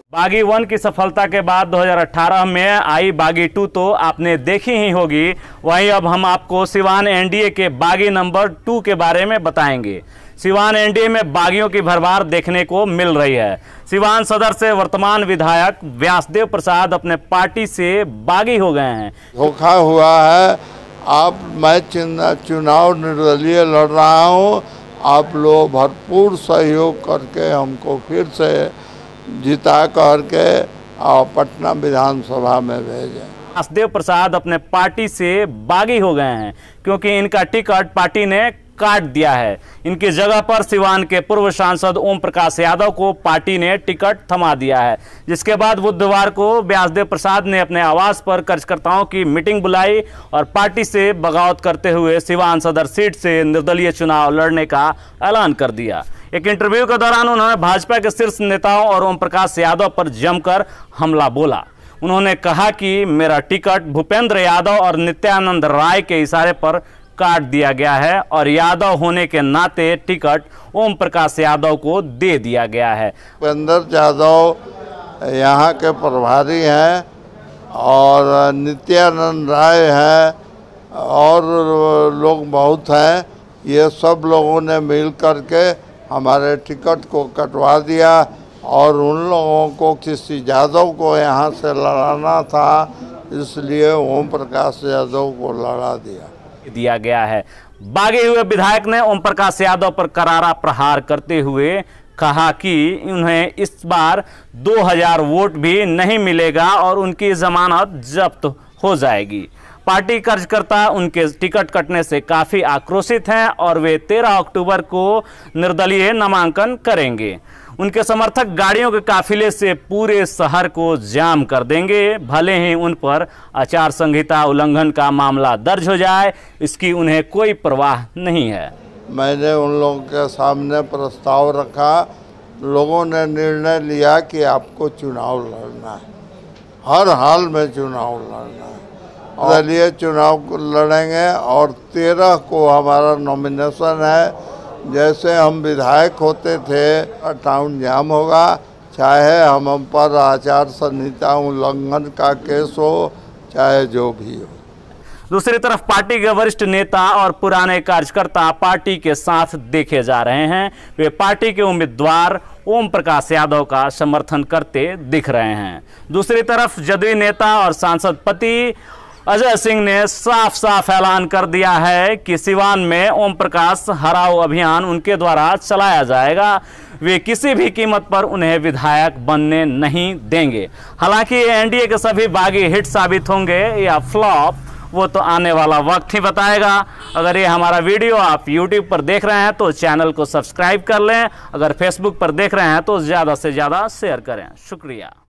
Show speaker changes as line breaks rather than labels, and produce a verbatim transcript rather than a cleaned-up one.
बागी वन की सफलता के बाद दो हज़ार अठारह में आई बागी टू तो आपने देखी ही होगी। वहीं अब हम आपको सिवान एनडीए के बागी नंबर टू के बारे में बताएंगे। सिवान एनडीए में बागियों की भरमार देखने को मिल रही है। सिवान सदर से वर्तमान विधायक व्यासदेव प्रसाद अपने पार्टी से बागी हो गए हैं।
धोखा हुआ है। आप मैं चुनाव निर्दलीय लड़ रहा हूँ, आप लोग भरपूर सहयोग करके हमको फिर से जिता करके और पटना विधानसभा में भेजें।
व्यासदेव प्रसाद अपने पार्टी से बागी हो गए हैं क्योंकि इनका टिकट पार्टी ने काट दिया है। इनकी जगह पर सिवान के पूर्व सांसद ओम प्रकाश यादव को पार्टी ने टिकट थमा दिया है, जिसके बाद बुधवार को व्यासदेव प्रसाद ने अपने आवास पर कार्यकर्ताओं की मीटिंग बुलाई और पार्टी से बगावत करते हुए सिवान सदर सीट से निर्दलीय चुनाव लड़ने का ऐलान कर दिया। एक इंटरव्यू के दौरान उन्होंने भाजपा के शीर्ष नेताओं और ओम प्रकाश यादव पर जमकर हमला बोला। उन्होंने कहा कि मेरा टिकट भूपेंद्र यादव और नित्यानंद राय के इशारे पर काट दिया गया है और यादव होने के नाते टिकट ओम प्रकाश यादव को दे दिया गया है।
भूपेंद्र यादव यहाँ के प्रभारी हैं और नित्यानंद राय हैं और लोग बहुत हैं। ये सब लोगों ने मिल करके हमारे टिकट को कटवा दिया और उन लोगों को किसी यादव को यहाँ से लड़ाना था, इसलिए ओम प्रकाश यादव को लड़ा दिया
दिया गया है। बागी हुए विधायक ने ओम प्रकाश यादव पर करारा प्रहार करते हुए कहा कि उन्हें इस बार दो हज़ार वोट भी नहीं मिलेगा और उनकी जमानत जब्त हो जाएगी। पार्टी कार्यकर्ता उनके टिकट कटने से काफ़ी आक्रोशित हैं और वे तेरह अक्टूबर को निर्दलीय नामांकन करेंगे। उनके समर्थक गाड़ियों के काफिले से पूरे शहर को जाम कर देंगे, भले ही उन पर आचार संहिता उल्लंघन का मामला दर्ज हो जाए, इसकी उन्हें कोई परवाह नहीं है।
मैंने उन लोगों के सामने प्रस्ताव रखा, लोगों ने निर्णय लिया कि आपको चुनाव लड़ना है, हर हाल में चुनाव लड़ना है। निर्दलीय चुनाव लड़ेंगे और तेरह को हमारा नॉमिनेशन है। जैसे हम विधायक होते थे, टाउन जाम होगा, चाहे हम हम पर आचार संहिता उल्लंघन का केस हो, चाहे जो भी हो।
दूसरी तरफ पार्टी के वरिष्ठ नेता और पुराने कार्यकर्ता पार्टी के साथ देखे जा रहे हैं। वे पार्टी के उम्मीदवार ओम प्रकाश यादव का समर्थन करते दिख रहे हैं। दूसरी तरफ जदयू नेता और सांसद पति अजय सिंह ने साफ साफ ऐलान कर दिया है कि सिवान में ओम प्रकाश हराओ अभियान उनके द्वारा चलाया जाएगा। वे किसी भी कीमत पर उन्हें विधायक बनने नहीं देंगे। हालांकि एनडीए के सभी बागी हिट साबित होंगे या फ्लॉप, वो तो आने वाला वक्त ही बताएगा। अगर ये हमारा वीडियो आप यूट्यूब पर देख रहे हैं तो चैनल को सब्सक्राइब कर लें। अगर फेसबुक पर देख रहे हैं तो ज़्यादा से ज़्यादा शेयर करें। शुक्रिया।